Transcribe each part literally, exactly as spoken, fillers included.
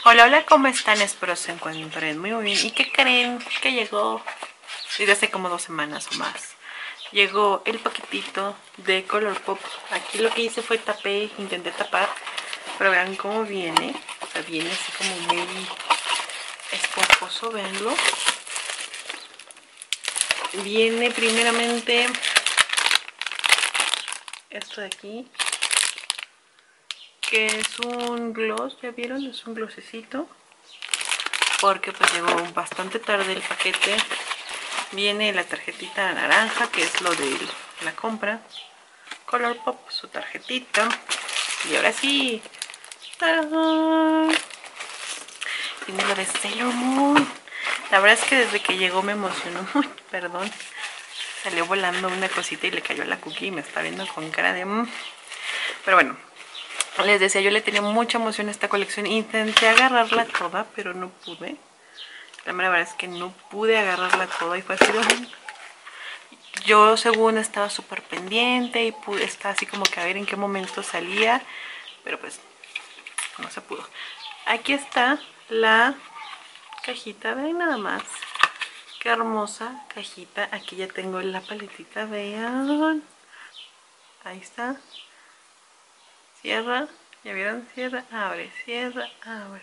Hola, hola, ¿cómo están? Espero se encuentren muy, muy bien. ¿Y qué creen? Que llegó desde hace como dos semanas o más. Llegó el paquetito de Colourpop. Aquí lo que hice fue tapé, intenté tapar, pero vean cómo viene. O sea, viene así como muy esponjoso, veanlo. Viene primeramente esto de aquí, que es un gloss, ¿ya vieron? Es un glossecito, porque pues llegó bastante tarde el paquete. Viene la tarjetita naranja, que es lo de la compra. Colourpop, su tarjetita. Y ahora sí, ¡tarán! Viene lo de Sailor Moon. La verdad es que desde que llegó me emocionó mucho. Perdón, salió volando una cosita y le cayó a la cookie y me está viendo con cara de... Mmm. Pero bueno, les decía, yo le tenía mucha emoción a esta colección. Intenté agarrarla toda, pero no pude. La verdad es que no pude agarrarla toda y fue así de... Yo según estaba súper pendiente y pude estar así como que a ver en qué momento salía, pero pues no se pudo. Aquí está la cajita, vean nada más. Qué hermosa cajita. Aquí ya tengo la paletita, vean. Ahí está. Cierra, ¿ya vieron? Cierra, abre, cierra, abre.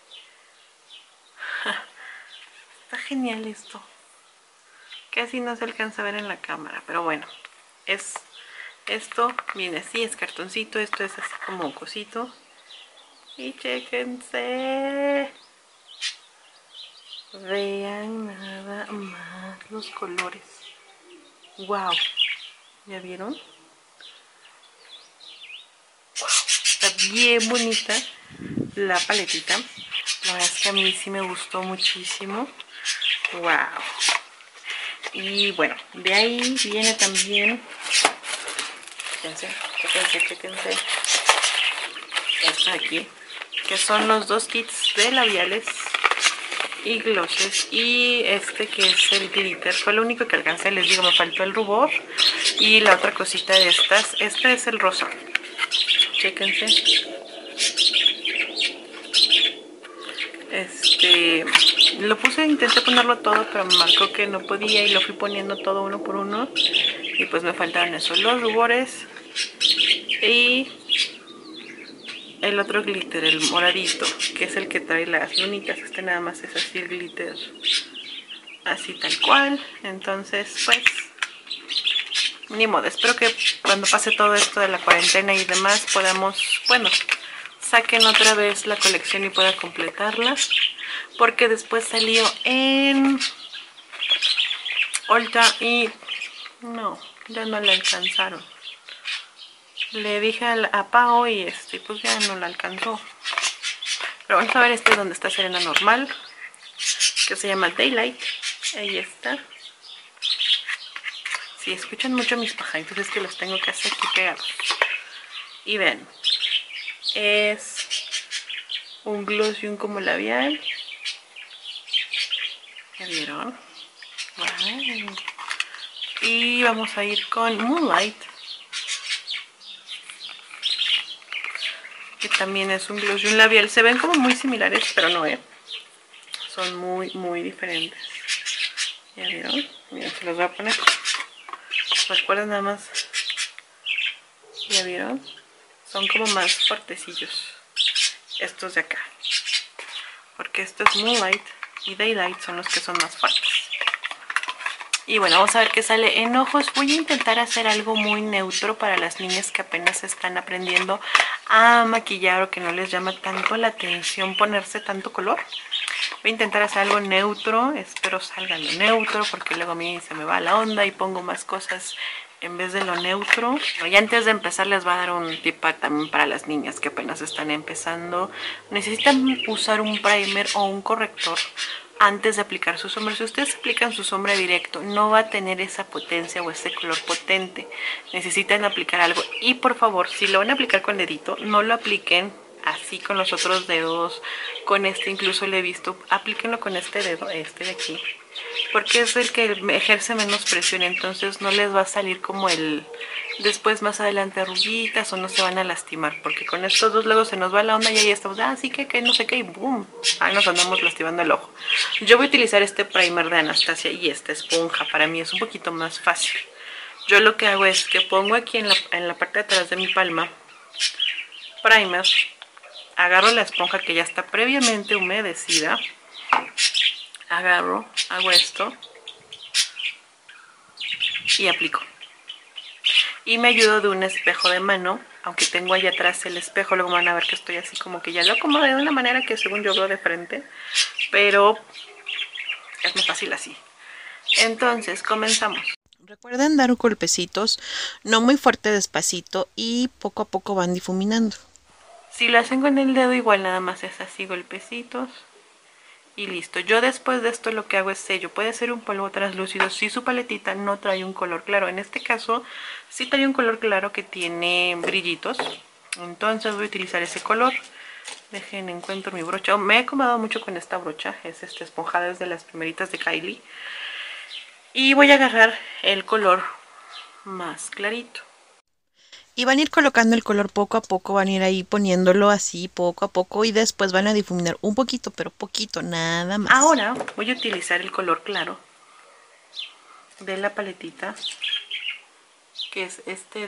Está genial esto. Casi no se alcanza a ver en la cámara, pero bueno, es esto, viene así, es cartoncito, esto es así como cosito. Y chéquense, vean nada más los colores. Wow, ¿ya vieron? Wow, está bien bonita la paletita. La verdad es que a mí sí me gustó muchísimo. Wow. Y bueno, de ahí viene también, fíjense, fíjense, fíjense, esto de aquí, que son los dos kits de labiales y glosses, y este que es el glitter. Fue lo único que alcancé, les digo, me faltó el rubor y la otra cosita de estas. Este es el rosa, chéquense. Este, lo puse, intenté ponerlo todo, pero me marcó que no podía y lo fui poniendo todo uno por uno. Y pues me faltaron esos, los rubores y el otro glitter, el moradito, que es el que trae las lunitas. Este nada más es así el glitter, así tal cual. Entonces pues ni modo, espero que cuando pase todo esto de la cuarentena y demás podamos, bueno, saquen otra vez la colección y pueda completarla, porque después salió en Ulta y no, ya no la alcanzaron. Le dije a Pao y este, pues ya no la alcanzó. Pero vamos a ver este donde está Serena normal, que se llama Daylight. Ahí está. Si escuchan mucho mis pajaritos es que los tengo que hacer aquí pegados. Y ven, es un gloss y un como labial. ¿Ya vieron? Wow. Y vamos a ir con Moonlight, que también es un gloss y un labial. Se ven como muy similares, pero no, ¿eh? Son muy, muy diferentes. ¿Ya vieron? Miren, se los voy a poner. Recuerden nada más. ¿Ya vieron? Son como más fuertecillos estos de acá, porque esto es Moonlight y Daylight son los que son más fuertes. Y bueno, vamos a ver qué sale en ojos. Voy a intentar hacer algo muy neutro para las niñas que apenas están aprendiendo a maquillar o que no les llama tanto la atención ponerse tanto color. Voy a intentar hacer algo neutro, espero salga lo neutro, porque luego a mí se me va la onda y pongo más cosas en vez de lo neutro. Y antes de empezar les voy a dar un tip también para las niñas que apenas están empezando. Necesitan usar un primer o un corrector antes de aplicar su sombra. Si ustedes aplican su sombra directo, no va a tener esa potencia o ese color potente. Necesitan aplicar algo. Y por favor, si lo van a aplicar con dedito, no lo apliquen así con los otros dedos, con este incluso le he visto, aplíquenlo con este dedo, este de aquí, porque es el que ejerce menos presión, entonces no les va a salir como el, después más adelante arruguitas o no se van a lastimar, porque con estos dos luego se nos va la onda y ahí estamos, ah, sí que, que no sé qué, y boom, ahí nos andamos lastimando el ojo. Yo voy a utilizar este primer de Anastasia y esta esponja, para mí es un poquito más fácil. Yo lo que hago es que pongo aquí en la, en la parte de atrás de mi palma primer, agarro la esponja que ya está previamente humedecida, agarro, hago esto y aplico. Y me ayudo de un espejo de mano, aunque tengo allá atrás el espejo, luego van a ver que estoy así como que ya lo acomodé de una manera que según yo veo de frente, pero es más fácil así. Entonces comenzamos. Recuerden dar golpecitos, no muy fuerte, despacito, y poco a poco van difuminando. Si lo hacen con el dedo igual nada más es así, golpecitos y listo. Yo después de esto lo que hago es sello. Puede ser un polvo translúcido si su paletita no trae un color claro. En este caso sí trae un color claro que tiene brillitos, entonces voy a utilizar ese color. Dejen, encuentro mi brocha. Me he acomodado mucho con esta brocha, es esta esponjada, es de las primeritas de Kylie. Y voy a agarrar el color más clarito. Y van a ir colocando el color poco a poco, van a ir ahí poniéndolo así poco a poco y después van a difuminar un poquito, pero poquito, nada más. Ahora voy a utilizar el color claro de la paletita, que es este,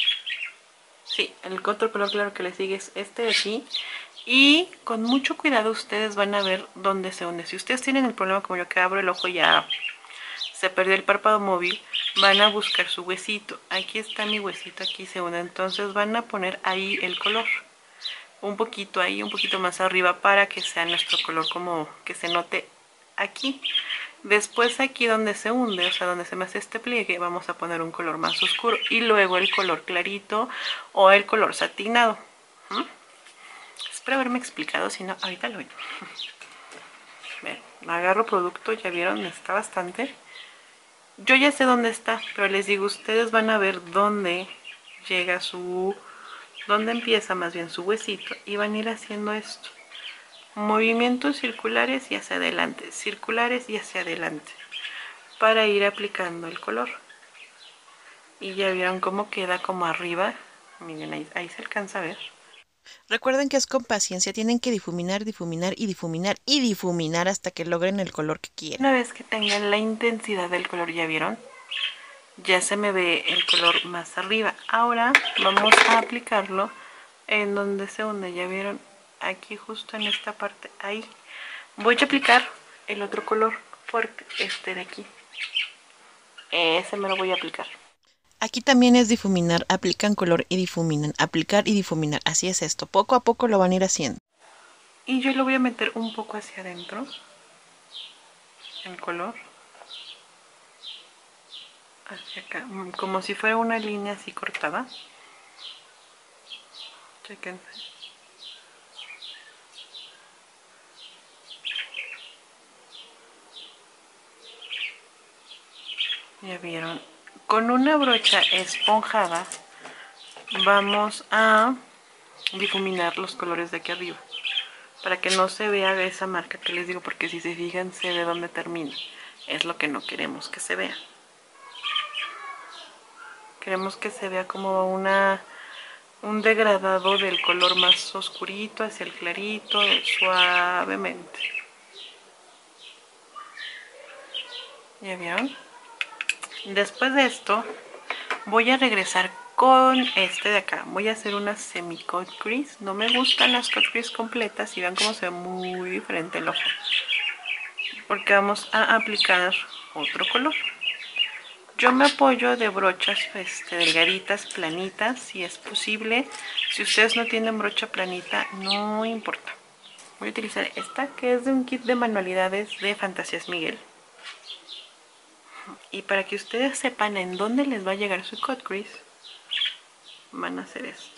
sí, el otro color claro que le sigue es este de aquí. Y con mucho cuidado ustedes van a ver dónde se hunde. Si ustedes tienen el problema como yo que abro el ojo y ya se perdió el párpado móvil, van a buscar su huesito. Aquí está mi huesito, aquí se une. Entonces van a poner ahí el color. Un poquito ahí, un poquito más arriba para que sea nuestro color como que se note aquí. Después aquí donde se hunde, o sea donde se me hace este pliegue, vamos a poner un color más oscuro. Y luego el color clarito o el color satinado. ¿Mm? Espero haberme explicado, si no, ahorita lo veo. Ven, agarro producto, ya vieron, está bastante. Yo ya sé dónde está, pero les digo, ustedes van a ver dónde llega su, dónde empieza más bien su huesito y van a ir haciendo esto. Movimientos circulares y hacia adelante, circulares y hacia adelante, para ir aplicando el color. Y ya vieron cómo queda como arriba, miren ahí, ahí se alcanza a ver. Recuerden que es con paciencia, tienen que difuminar, difuminar y difuminar y difuminar hasta que logren el color que quieren. Una vez que tengan la intensidad del color, ya vieron, ya se me ve el color más arriba. Ahora vamos a aplicarlo en donde se hunde, ya vieron, aquí justo en esta parte, ahí. Voy a aplicar el otro color fuerte, este de aquí. Ese me lo voy a aplicar. Aquí también es difuminar, aplican color y difuminan, aplicar y difuminar, así es esto, poco a poco lo van a ir haciendo. Y yo lo voy a meter un poco hacia adentro, el color, hacia acá, como si fuera una línea así cortada. Chequense. Ya vieron. Con una brocha esponjada vamos a difuminar los colores de aquí arriba para que no se vea esa marca que les digo, porque si se fijan se ve dónde termina. Es lo que no queremos que se vea. Queremos que se vea como una un degradado del color más oscurito hacia el clarito, suavemente. ¿Ya vieron? Después de esto voy a regresar con este de acá. Voy a hacer una semi cut crease. No me gustan las cut crease completas y vean cómo se ve muy diferente el ojo, porque vamos a aplicar otro color. Yo me apoyo de brochas este, delgaditas, planitas, si es posible. Si ustedes no tienen brocha planita, no importa. Voy a utilizar esta, que es de un kit de manualidades de Fantasías Miguel. Y para que ustedes sepan en dónde les va a llegar su cut crease, van a hacer esto.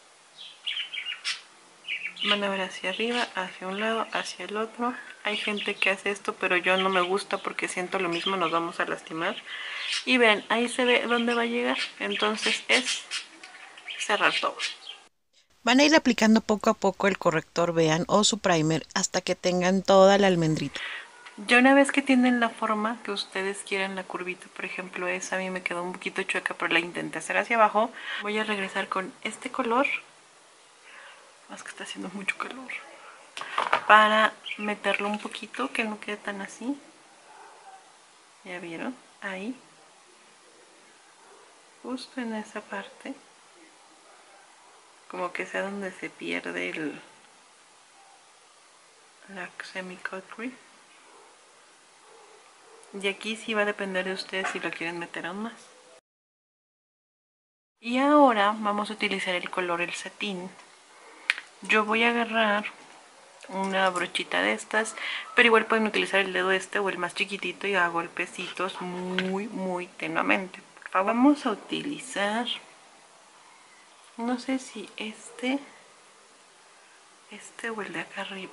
Van a ver hacia arriba, hacia un lado, hacia el otro. Hay gente que hace esto, pero yo no me gusta porque siento lo mismo, nos vamos a lastimar. Y ven, ahí se ve dónde va a llegar. Entonces es cerrar todo. Van a ir aplicando poco a poco el corrector, vean, o su primer hasta que tengan toda la almendrita. Ya una vez que tienen la forma que ustedes quieran, la curvita, por ejemplo, esa a mí me quedó un poquito chueca, pero la intenté hacer hacia abajo. Voy a regresar con este color, más que está haciendo mucho calor, para meterlo un poquito, que no quede tan así. ¿Ya vieron? Ahí. Justo en esa parte. Como que sea donde se pierde el, la semi-cuttery. Y aquí sí va a depender de ustedes si lo quieren meter aún más. Y ahora vamos a utilizar el color el satín. Yo voy a agarrar una brochita de estas, pero igual pueden utilizar el dedo este o el más chiquitito y a golpecitos muy muy tenuamente. Por favor, vamos a utilizar, no sé si este, este o el de acá arriba.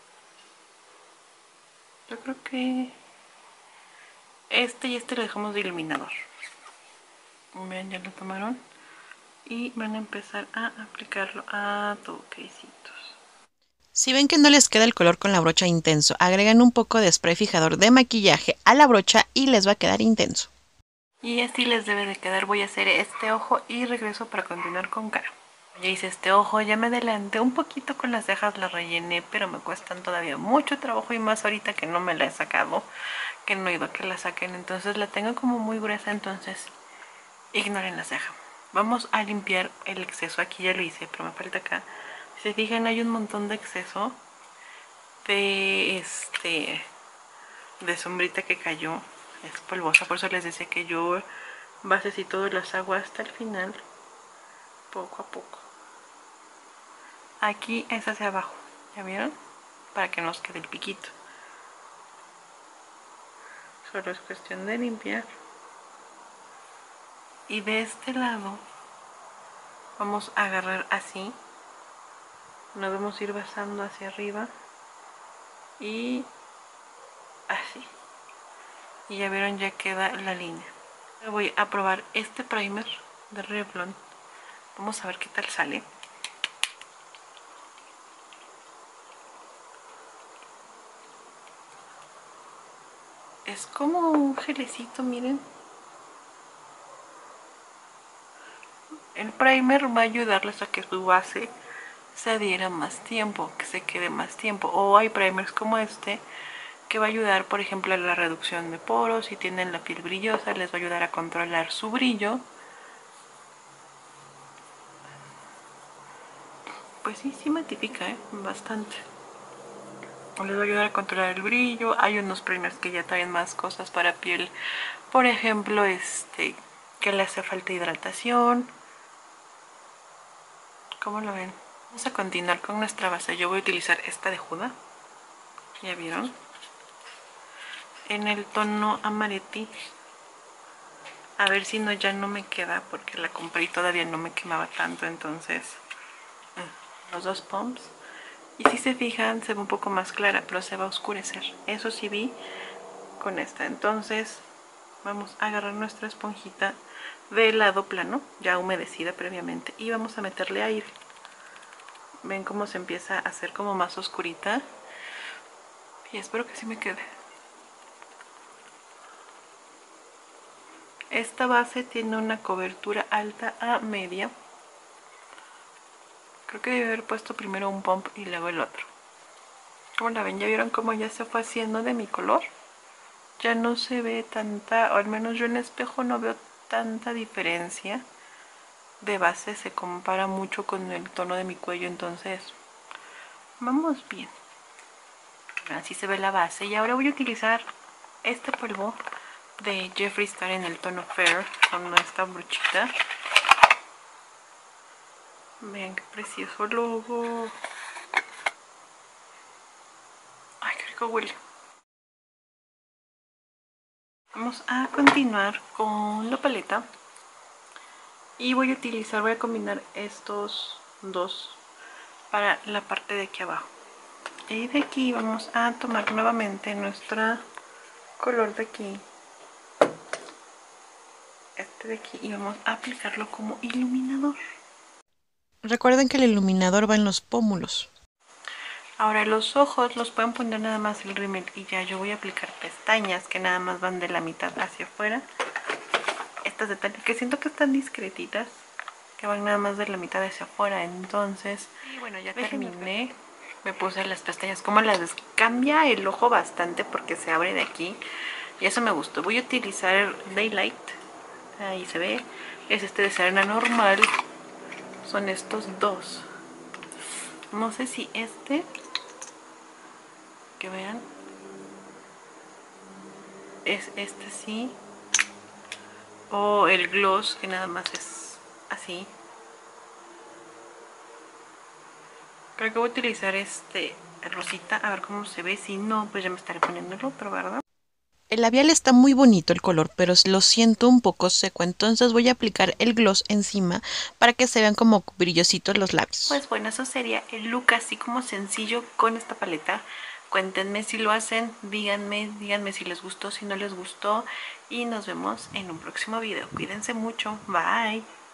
Yo creo que este y este lo dejamos de iluminador. Vean, ya lo tomaron. Y van a empezar a aplicarlo a toquecitos. Si ven que no les queda el color con la brocha intenso, agregan un poco de spray fijador de maquillaje a la brocha y les va a quedar intenso. Y así les debe de quedar. Voy a hacer este ojo y regreso para continuar con cara. Ya hice este ojo, ya me adelanté un poquito con las cejas, las rellené, pero me cuestan todavía mucho trabajo y más ahorita que no me la he sacado, que no he ido a que la saquen, entonces la tengo como muy gruesa, entonces ignoren la ceja. Vamos a limpiar el exceso, aquí ya lo hice, pero me falta acá. Si se fijan hay un montón de exceso de este de sombrita que cayó, es polvosa, por eso les decía que yo bases y todo las hago hasta el final, poco a poco. Aquí es hacia abajo, ¿ya vieron? Para que nos quede el piquito. Solo es cuestión de limpiar. Y de este lado vamos a agarrar así, nos vamos a ir basando hacia arriba y así. Y ya vieron, ya queda la línea. Voy a probar este primer de Revlon. Vamos a ver qué tal sale. Es como un gelecito, miren. El primer va a ayudarles a que su base se adhiera más tiempo, que se quede más tiempo. O hay primers como este que va a ayudar, por ejemplo, a la reducción de poros. Si tienen la piel brillosa, les va a ayudar a controlar su brillo. Pues sí, sí matifica, ¿eh? Bastante. Les va a ayudar a controlar el brillo. Hay unos primers que ya traen más cosas para piel. Por ejemplo, este que le hace falta hidratación. ¿Cómo lo ven? Vamos a continuar con nuestra base. Yo voy a utilizar esta de Huda. ¿Ya vieron? En el tono amaretti. A ver si no ya no me queda, porque la compré y todavía no me quemaba tanto, entonces los dos pumps. Y si se fijan se ve un poco más clara, pero se va a oscurecer. Eso sí vi con esta. Entonces vamos a agarrar nuestra esponjita de lado plano, ya humedecida previamente, y vamos a meterle aire. Ven cómo se empieza a hacer como más oscurita. Y espero que sí me quede. Esta base tiene una cobertura alta a media. Creo que debe haber puesto primero un pump y luego el otro. Como la ven, ya vieron cómo ya se fue haciendo de mi color. Ya no se ve tanta, o al menos yo en espejo no veo tanta diferencia de base. Se compara mucho con el tono de mi cuello, entonces vamos bien. Así se ve la base. Y ahora voy a utilizar este polvo de Jeffree Star en el tono Fair con esta brochita. Vean qué precioso logo. Ay, qué rico huele. Vamos a continuar con la paleta. Y voy a utilizar, voy a combinar estos dos para la parte de aquí abajo. Y de aquí vamos a tomar nuevamente nuestro color de aquí. Este de aquí. Y vamos a aplicarlo como iluminador. Recuerden que el iluminador va en los pómulos. Ahora los ojos los pueden poner nada más el rímel y ya yo voy a aplicar pestañas que nada más van de la mitad hacia afuera. Estas detalles que siento que están discretitas, que van nada más de la mitad hacia afuera. Entonces, y bueno, ya terminé. Me puse las pestañas, como las cambia el ojo bastante porque se abre de aquí y eso me gustó. Voy a utilizar Daylight, ahí se ve, es este de Serena normal. Son estos dos, no sé si este, que vean, es este sí, o el gloss que nada más es así. Creo que voy a utilizar este rosita, a ver cómo se ve. Si no, pues ya me estaré poniendo el otro, ¿verdad? El labial está muy bonito el color, pero lo siento un poco seco, entonces voy a aplicar el gloss encima para que se vean como brillositos los labios. Pues bueno, eso sería el look así como sencillo con esta paleta. Cuéntenme si lo hacen, díganme, díganme si les gustó, si no les gustó. Y nos vemos en un próximo video. Cuídense mucho, bye.